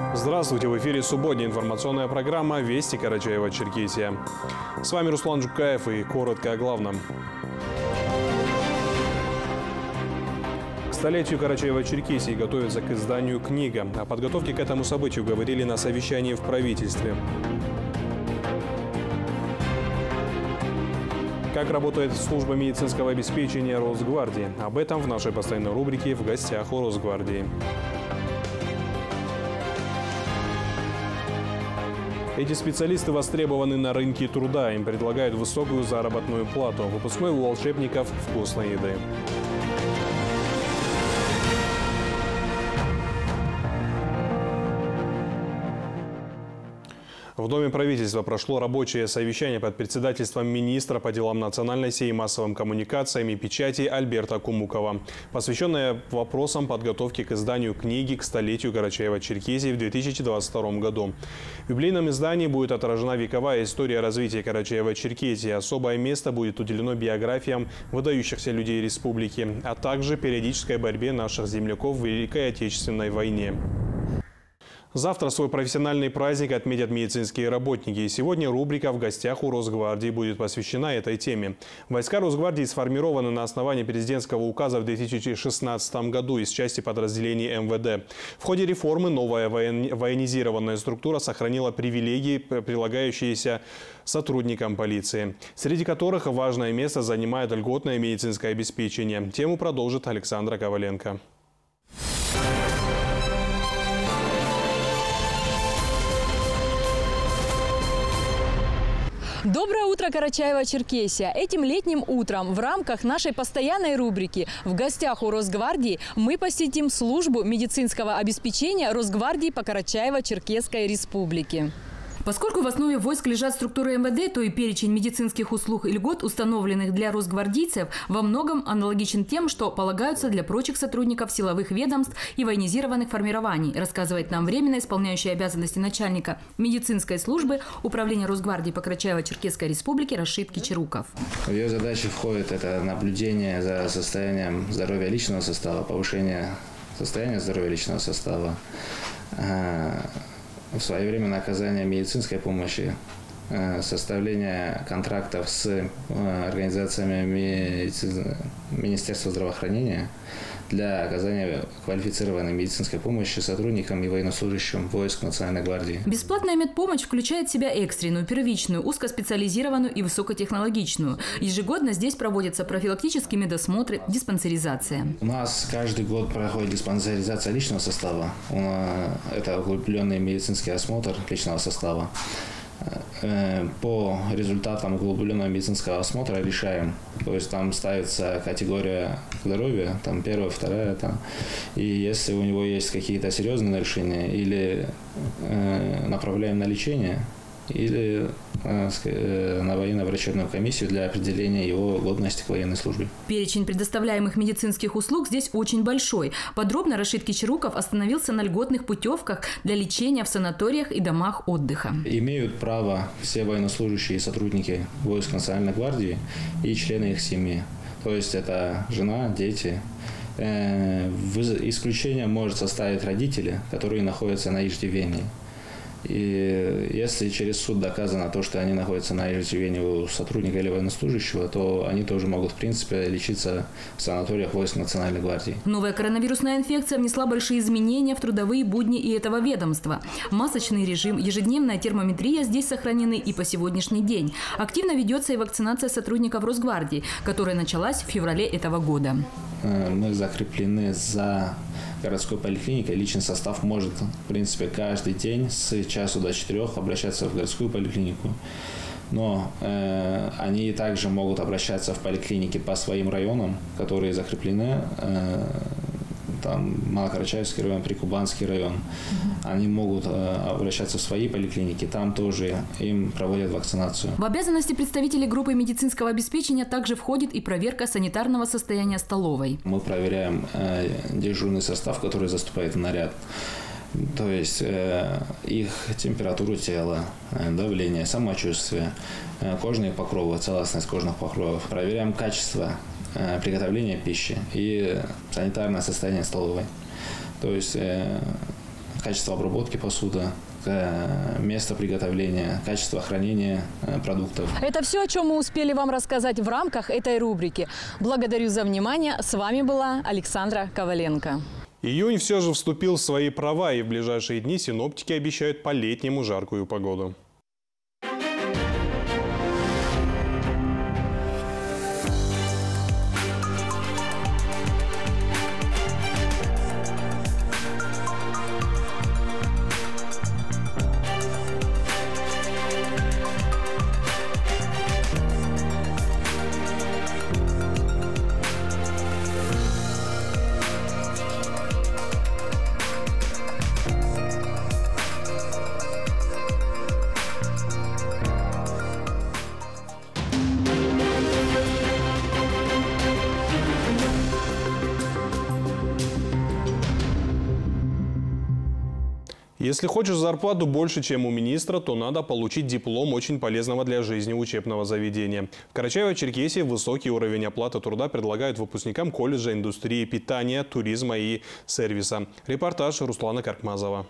Здравствуйте! В эфире субботняя информационная программа «Вести Карачаево-Черкесия». С вами Руслан Жукаев и коротко о главном. К столетию Карачаево-Черкесии готовится к изданию книга. О подготовке к этому событию говорили на совещании в правительстве. Как работает служба медицинского обеспечения Росгвардии? Об этом в нашей постоянной рубрике «В гостях у Росгвардии». Эти специалисты востребованы на рынке труда. Им предлагают высокую заработную плату. Выпускной у волшебников вкусной еды. В Доме правительства прошло рабочее совещание под председательством министра по делам национальности и массовым коммуникациям и печати Альберта Кумукова, посвященное вопросам подготовки к изданию книги к столетию Карачаево-Черкесии в 2022 году. В юбилейном издании будет отражена вековая история развития Карачаево-Черкесии. Особое место будет уделено биографиям выдающихся людей республики, а также периодической борьбе наших земляков в Великой Отечественной войне. Завтра свой профессиональный праздник отметят медицинские работники. И сегодня рубрика «В гостях у Росгвардии» будет посвящена этой теме. Войска Росгвардии сформированы на основании президентского указа в 2016 году из части подразделений МВД. В ходе реформы новая военизированная структура сохранила привилегии, прилагающиеся сотрудникам полиции, среди которых важное место занимает льготное медицинское обеспечение. Тему продолжит Александра Коваленко. Доброе утро, Карачаево-Черкесия! Этим летним утром в рамках нашей постоянной рубрики «В гостях у Росгвардии» мы посетим службу медицинского обеспечения Росгвардии по Карачаево-Черкесской республике. Поскольку в основе войск лежат структуры МВД, то и перечень медицинских услуг и льгот, установленных для росгвардейцев, во многом аналогичен тем, что полагаются для прочих сотрудников силовых ведомств и военизированных формирований, рассказывает нам временно исполняющий обязанности начальника медицинской службы Управления Росгвардии по Карачаево-Черкесской республике Рашид Кичеруков. В ее задачи входит это наблюдение за состоянием здоровья личного состава, повышение состояния здоровья личного состава, в своевременное оказание медицинской помощи, составление контрактов с организациями Министерства здравоохранения для оказания квалифицированной медицинской помощи сотрудникам и военнослужащим войск Национальной гвардии. Бесплатная медпомощь включает в себя экстренную, первичную, узкоспециализированную и высокотехнологичную. Ежегодно здесь проводятся профилактические медосмотры, диспансеризация. У нас каждый год проходит диспансеризация личного состава. Это углубленный медицинский осмотр личного состава. По результатам углубленного медицинского осмотра решаем, то есть там ставится категория здоровья, там первая, вторая, и если у него есть какие-то серьезные нарушения, или направляем на лечение, или на военно-врачебную комиссию для определения его годности к военной службе. Перечень предоставляемых медицинских услуг здесь очень большой. Подробно Рашид Кичеруков остановился на льготных путевках для лечения в санаториях и домах отдыха. Имеют право все военнослужащие и сотрудники войск Национальной гвардии и члены их семьи. То есть это жена, дети. Исключение может составить родители, которые находятся на иждивении. И если через суд доказано то, что они находятся на иждивении у сотрудника или военнослужащего, то они тоже могут, в принципе, лечиться в санаториях войск Национальной гвардии. Новая коронавирусная инфекция внесла большие изменения в трудовые будни и этого ведомства. Масочный режим, ежедневная термометрия здесь сохранены и по сегодняшний день. Активно ведется и вакцинация сотрудников Росгвардии, которая началась в феврале этого года. Мы закреплены за городской поликлиникой. Личный состав может, в принципе, каждый день с часу до 4 обращаться в городскую поликлинику. Но они также могут обращаться в поликлиники по своим районам, которые закреплены. Там Малокарачаевский район, Прикубанский район. Они могут обращаться в свои поликлиники, там тоже им проводят вакцинацию. В обязанности представителей группы медицинского обеспечения также входит и проверка санитарного состояния столовой. Мы проверяем дежурный состав, который заступает в наряд. То есть их температуру тела, давление, самочувствие, кожные покровы, целостность кожных покровов. Проверяем качество приготовления пищи и санитарное состояние столовой. То есть качество обработки посуды, место приготовления, качество хранения продуктов. Это все, о чем мы успели вам рассказать в рамках этой рубрики. Благодарю за внимание. С вами была Александра Коваленко. Июнь все же вступил в свои права, и в ближайшие дни синоптики обещают по-летнему жаркую погоду. Если хочешь зарплату больше, чем у министра, то надо получить диплом очень полезного для жизни учебного заведения. В Карачаево-Черкесии высокий уровень оплаты труда предлагают выпускникам колледжа индустрии питания, туризма и сервиса. Репортаж Руслана Каркмазова.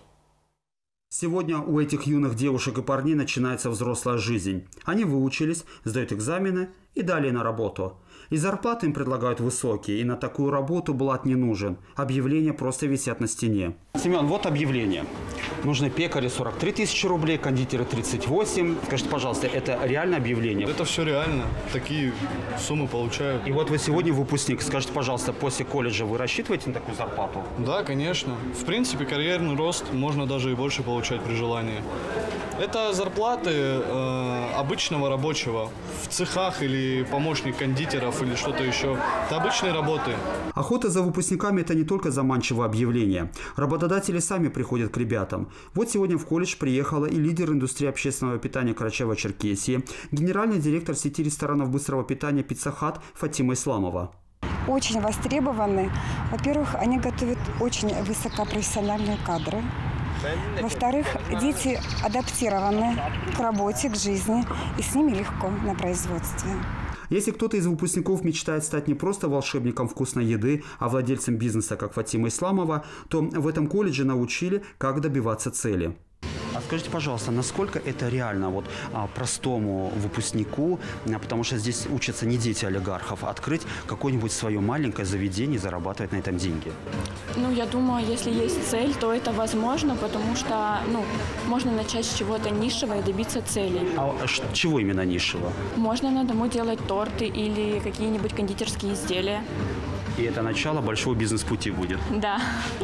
Сегодня у этих юных девушек и парней начинается взрослая жизнь. Они выучились, сдают экзамены и далее на работу. И зарплаты им предлагают высокие, и на такую работу блат не нужен. Объявления просто висят на стене. Семен, вот объявление. Нужны пекари 43 тысячи рублей, кондитеры 38. Скажите, пожалуйста, это реальное объявление? Это все реально. Такие суммы получают. И вот вы сегодня выпускник. Скажите, пожалуйста, после колледжа вы рассчитываете на такую зарплату? Да, конечно. В принципе, карьерный рост можно даже и больше получать при желании. Это зарплаты обычного рабочего в цехах или помощник кондитеров или что-то еще. Это обычные работы. Охота за выпускниками – это не только заманчивое объявление. Работодатели сами приходят к ребятам. Вот сегодня в колледж приехала и лидер индустрии общественного питания Карачаево-Черкесии, генеральный директор сети ресторанов быстрого питания «Пицца Хат» Фатима Исламова. Очень востребованы. Во-первых, они готовят очень высокопрофессиональные кадры. Во-вторых, дети адаптированы к работе, к жизни, и с ними легко на производстве. Если кто-то из выпускников мечтает стать не просто волшебником вкусной еды, а владельцем бизнеса, как Фатима Исламова, то в этом колледже научили, как добиваться цели. А скажите, пожалуйста, насколько это реально вот простому выпускнику, потому что здесь учатся не дети олигархов, открыть какое-нибудь свое маленькое заведение и зарабатывать на этом деньги? Ну, я думаю, если есть цель, то это возможно, потому что, можно начать с чего-то низшего и добиться целей. А чего именно низшего? Можно на дому делать торты или какие-нибудь кондитерские изделия. И это начало большого бизнес-пути будет? Да.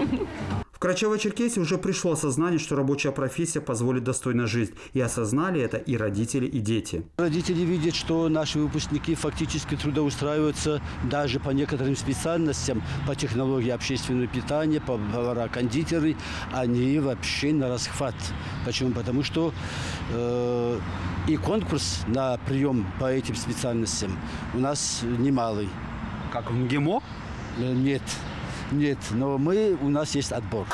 В Карачаево-Черкесии уже пришло осознание, что рабочая профессия позволит достойно жить. И осознали это и родители, и дети. Родители видят, что наши выпускники фактически трудоустраиваются даже по некоторым специальностям, по технологии общественного питания, по повара, кондитеры. Они вообще на расхват. Почему? Потому что и конкурс на прием по этим специальностям у нас немалый. Как в МГИМО? Нет. Нет, но у нас есть отбор.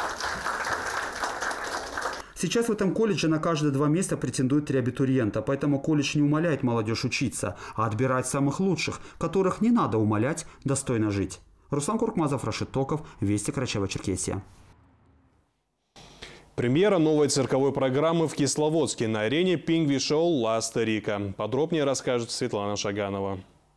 Сейчас в этом колледже на каждые 2 места претендуют 3 абитуриента, поэтому колледж не умаляет молодежь учиться, а отбирает самых лучших, которых не надо умалять достойно жить. Руслан Каркмазов, Рашид Токов, Вести, Карачаево-Черкесия. Премьера новой цирковой программы в Кисловодске на арене Пингви-шоу «Ла Старика». Подробнее расскажет Светлана Шаганова.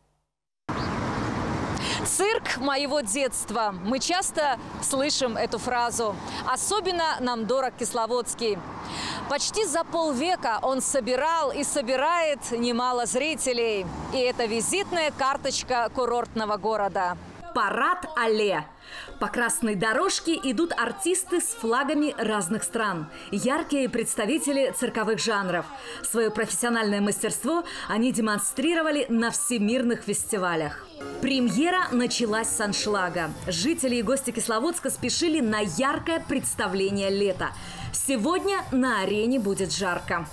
Цирк моего детства. Мы часто слышим эту фразу. Особенно нам дорог Кисловодский. Почти за полвека он собирал и собирает немало зрителей. И это визитная карточка курортного города. Парад Алле. По красной дорожке идут артисты с флагами разных стран. Яркие представители цирковых жанров. Свое профессиональное мастерство они демонстрировали на всемирных фестивалях. Премьера началась с аншлага. Жители и гости Кисловодска спешили на яркое представление лета. Сегодня на арене будет жарко.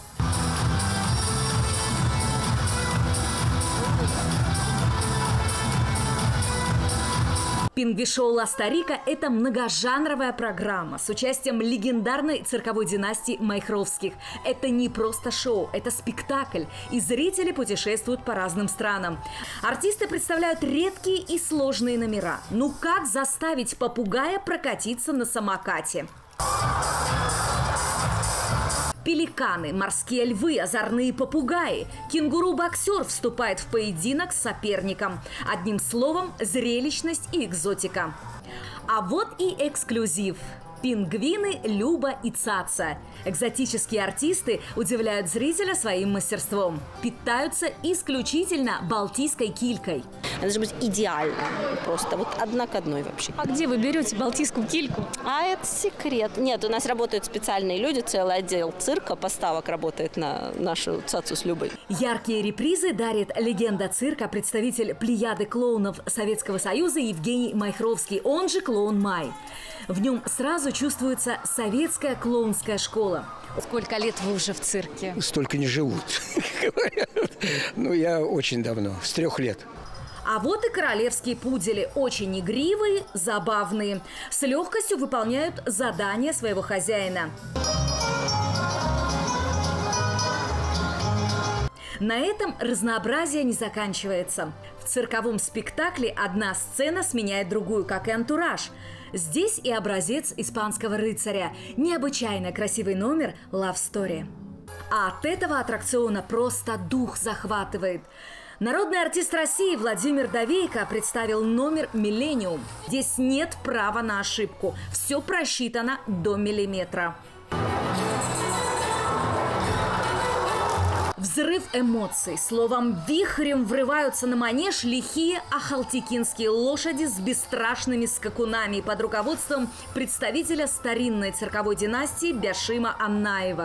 Пингви-шоу «Ла Старика» – это многожанровая программа с участием легендарной цирковой династии Майхровских. Это не просто шоу, это спектакль, и зрители путешествуют по разным странам. Артисты представляют редкие и сложные номера. Ну как заставить попугая прокатиться на самокате? Пеликаны, морские львы, озорные попугаи. Кенгуру-боксер вступает в поединок с соперником. Одним словом, зрелищность и экзотика. А вот и эксклюзив. Пингвины Люба и Цаца. Экзотические артисты удивляют зрителя своим мастерством. Питаются исключительно балтийской килькой. Она должна быть идеальна, просто вот одна к одной вообще. А где вы берете балтийскую кильку? А это секрет. Нет, у нас работают специальные люди, целый отдел цирка, поставок работает на нашу Цацу с Любой. Яркие репризы дарит легенда цирка, представитель плеяды клоунов Советского Союза Евгений Майхровский, он же клоун Май. В нем сразу чувствуется советская клоунская школа. Сколько лет вы уже в цирке? Столько не живут, говорят. Ну, я очень давно, с 3 лет. А вот и королевские пудели, очень игривые, забавные. С легкостью выполняют задания своего хозяина. На этом разнообразие не заканчивается. В цирковом спектакле одна сцена сменяет другую, как и антураж. Здесь и образец испанского рыцаря. Необычайно красивый номер «Love Story». А от этого аттракциона просто дух захватывает. Народный артист России Владимир Давейко представил номер «Миллениум». Здесь нет права на ошибку. Все просчитано до миллиметра. Взрыв эмоций. Словом, вихрем врываются на манеж лихие ахалтекинские лошади с бесстрашными скакунами под руководством представителя старинной цирковой династии Бяшима Аннаева.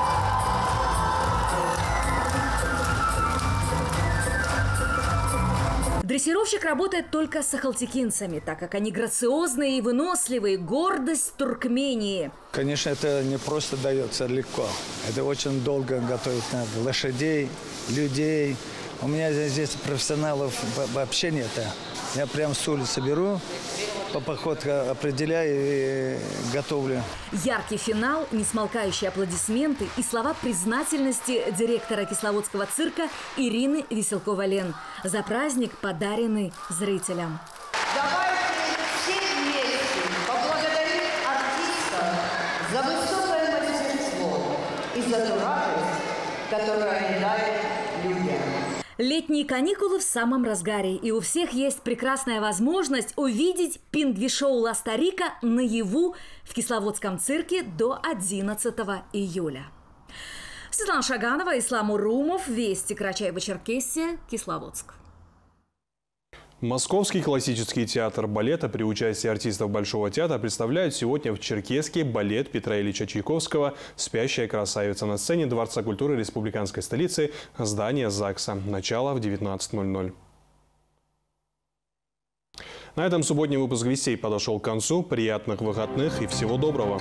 Дрессировщик работает только с ахалтекинцами, так как они грациозные и выносливые, гордость Туркмении. Конечно, это не просто дается легко. Это очень долго готовить надо. Лошадей, людей. У меня здесь профессионалов вообще нет. Я прям с улицы беру, по походке определяю и готовлю. Яркий финал, несмолкающие аплодисменты и слова признательности директора Кисловодского цирка Ирины Веселкова-Лен за праздник, подаренный зрителям. Давайте все вместе поблагодарим артиста за высокое мастерство и за ту радость, которую они дарят людям. Летние каникулы в самом разгаре, и у всех есть прекрасная возможность увидеть пингви-шоу «Ла-Старика» наяву в Кисловодском цирке до 11 июля. Светлана Шаганова, Ислам Урумов, Вести, Карачаево-Черкесия, Кисловодск. Московский классический театр балета при участии артистов Большого театра представляют сегодня в Черкесске балет Петра Ильича Чайковского «Спящая красавица» на сцене Дворца культуры республиканской столицы, здание ЗАГСа. Начало в 19:00. На этом субботний выпуск «Вестей» подошел к концу. Приятных выходных и всего доброго!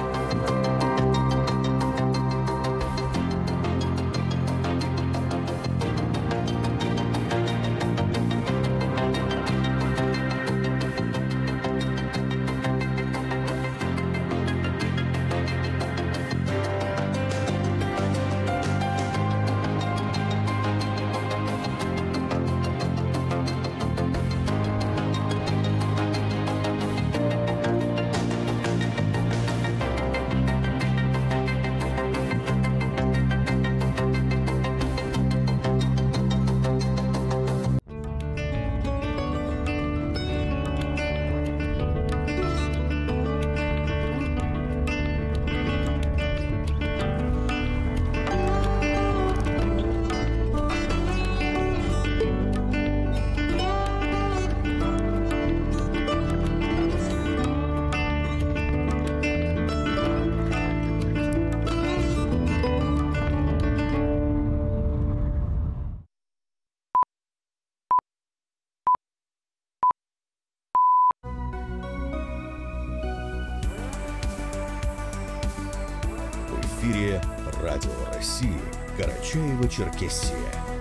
В эфире Радио России, Карачаево-Черкесия.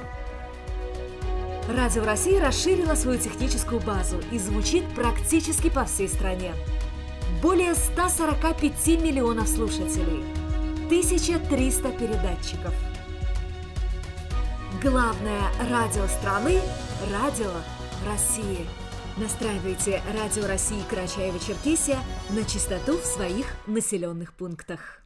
Радио России расширило свою техническую базу и звучит практически по всей стране. Более 145 миллионов слушателей, 1300 передатчиков. Главное радио страны – Радио России. Настраивайте Радио России Карачаево-Черкесия на частоту в своих населенных пунктах.